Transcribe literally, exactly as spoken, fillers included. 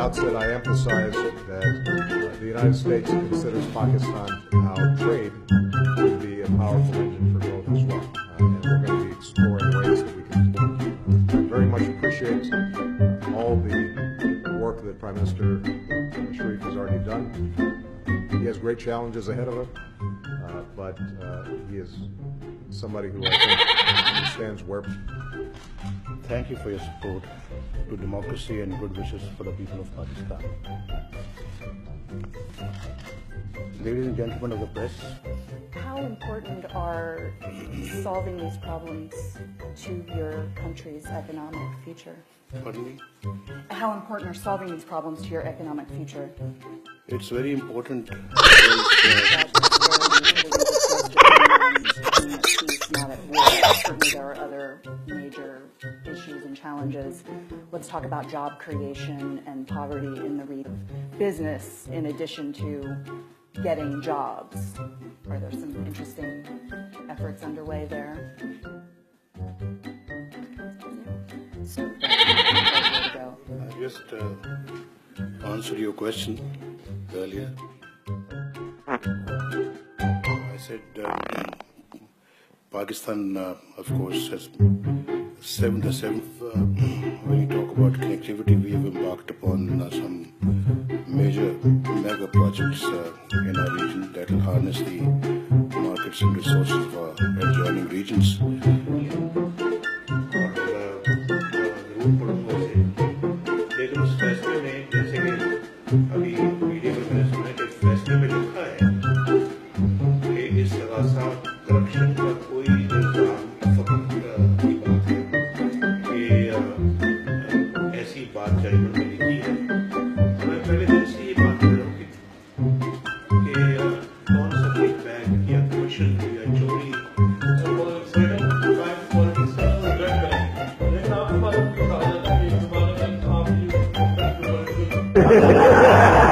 outset, I emphasize that uh, the United States considers Pakistan our trade to be a powerful engine for growth as well. Uh, and we're going to be exploring ways that we can work. I very much appreciate all the work that Prime Minister Sharif has already done. He has great challenges ahead of him, uh, but uh, he is somebody who I think understands where. Thank you for your support to democracy and good wishes for the people of Pakistan. Ladies and gentlemen of the press, how important are solving these problems to your country's economic future? pardon me? How important are solving these problems to your economic future? It's very important. Not at war. Certainly there are other major issues and challenges. Let's talk about job creation and poverty in the region of business in addition to getting jobs. Are there some interesting efforts underway there? So, I just uh, answered your question earlier. I said uh, Pakistan, uh, of course, has seven to seven. Uh, when you talk about connectivity, we have embarked upon uh, some major mega projects uh, in our region that will harness the markets and resources of our adjoining regions. लेकिन उस फैसले में जैसे कि अभी media में मैंने सुना कि फैसले में लिखा है कि इस लगातार करप्शन का कोई इल्जाम फकत की बात है कि ऐसी बात जजमेंट में लिखी है। मैं पहले दिन से ये बात कर रहा हूँ कि कौन सा कोई बैंक या कमीशन या चोरी Ha ha ha ha!